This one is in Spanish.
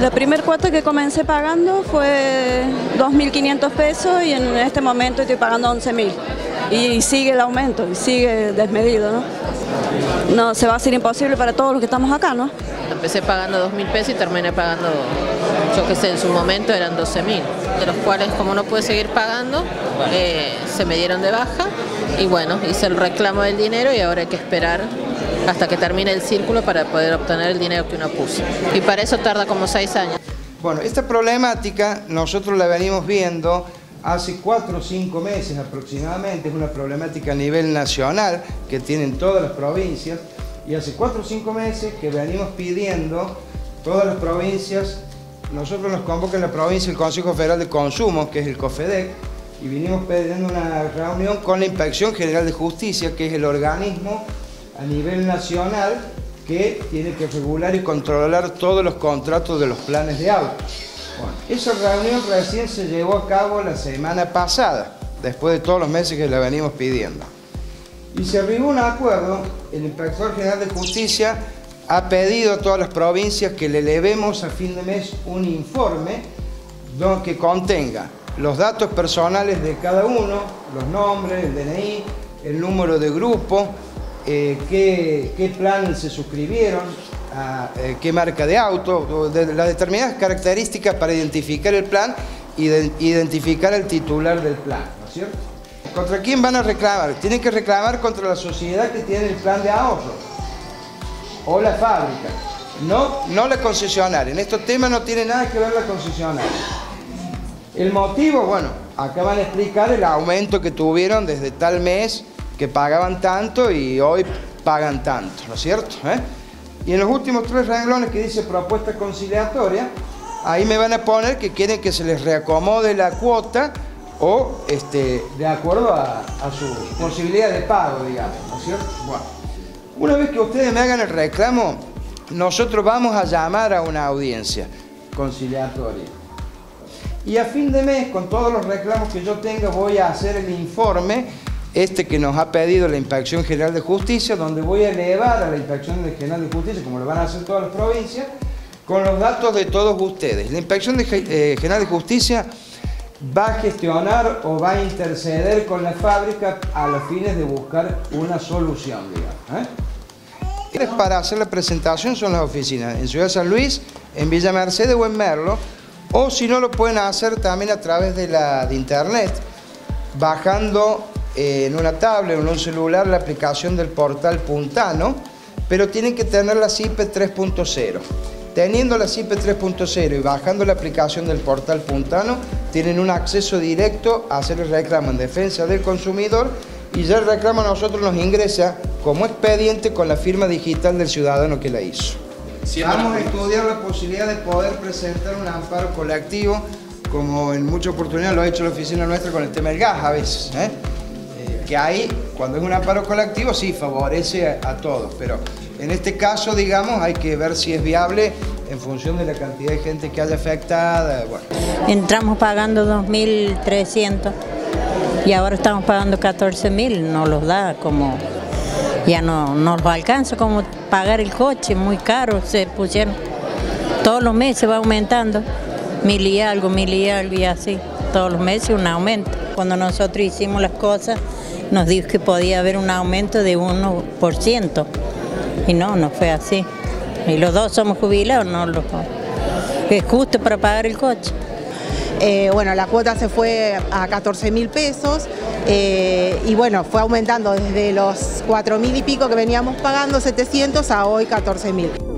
La primer cuota que comencé pagando fue 2.500 pesos y en este momento estoy pagando 11.000. Y sigue el aumento, y sigue desmedido, ¿no? No, se va a hacer imposible para todos los que estamos acá, ¿no? Empecé pagando 2.000 pesos y terminé pagando, yo qué sé, en su momento eran 12.000, de los cuales como no pude seguir pagando, se me dieron de baja y bueno, hice el reclamo del dinero y ahora hay que esperar hasta que termine el círculo para poder obtener el dinero que uno puso. Y para eso tarda como 6 años. Bueno, esta problemática nosotros la venimos viendo hace 4 o 5 meses aproximadamente. Es una problemática a nivel nacional que tienen todas las provincias. Y hace 4 o 5 meses que venimos pidiendo todas las provincias. Nosotros nos convoca en la provincia el Consejo Federal de Consumo, que es el COFEDEC, y vinimos pidiendo una reunión con la Inspección General de Justicia, que es el organismo a nivel nacional que tiene que regular y controlar todos los contratos de los planes de autos. Bueno, esa reunión recién se llevó a cabo la semana pasada, después de todos los meses que la venimos pidiendo. Y se arribó a un acuerdo. El Inspector General de Justicia ha pedido a todas las provincias que le elevemos a fin de mes un informe que contenga los datos personales de cada uno, los nombres, el DNI, el número de grupo, qué plan se suscribieron, qué marca de auto, las determinadas características para identificar el plan y identificar el titular del plan, ¿no es cierto? ¿Contra quién van a reclamar? Tienen que reclamar contra la sociedad que tiene el plan de ahorro o la fábrica, no la concesionaria. En estos temas no tiene nada que ver la concesionaria. El motivo, bueno, acá van a explicar el aumento que tuvieron desde tal mes, que pagaban tanto y hoy pagan tanto, ¿no es cierto? Y en los últimos 3 renglones que dice propuesta conciliatoria, ahí me van a poner que quieren que se les reacomode la cuota o de acuerdo a su posibilidad de pago, digamos, ¿no es cierto? Bueno, una vez que ustedes me hagan el reclamo, nosotros vamos a llamar a una audiencia conciliatoria. Y a fin de mes, con todos los reclamos que yo tenga, voy a hacer el informe que nos ha pedido la Inspección General de Justicia, donde voy a elevar a la Inspección General de Justicia, como lo van a hacer todas las provincias, con los datos de todos ustedes. La Inspección General de Justicia va a gestionar o va a interceder con la fábrica a los fines de buscar una solución, digamos. Para hacer la presentación son las oficinas en Ciudad San Luis, en Villa Mercedes o en Merlo, o si no lo pueden hacer también a través de internet, bajando en una tablet o en un celular la aplicación del portal Puntano, pero tienen que tener la CIPE 3.0. Teniendo la CIPE 3.0 y bajando la aplicación del portal Puntano, tienen un acceso directo a hacer el reclamo en defensa del consumidor y ya el reclamo a nosotros nos ingresa como expediente con la firma digital del ciudadano que la hizo. Vamos a estudiar la posibilidad de poder presentar un amparo colectivo, como en muchas oportunidades lo ha hecho la oficina nuestra con el tema del gas a veces, que ahí, cuando es un amparo colectivo, sí favorece a todos, pero en este caso, digamos, hay que ver si es viable en función de la cantidad de gente que haya afectada. Bueno. Entramos pagando 2.300 y ahora estamos pagando 14.000, no los da como, ya no nos alcanza como pagar el coche, muy caro, se pusieron, todos los meses va aumentando, 1.000 y algo y así, todos los meses un aumento. Cuando nosotros hicimos las cosas, nos dijo que podía haber un aumento de 1%. Y no fue así. Y los dos somos jubilados, es justo para pagar el coche. Bueno, la cuota se fue a 14.000 pesos y bueno, fue aumentando desde los 4.000 y pico que veníamos pagando, 700, a hoy 14.000.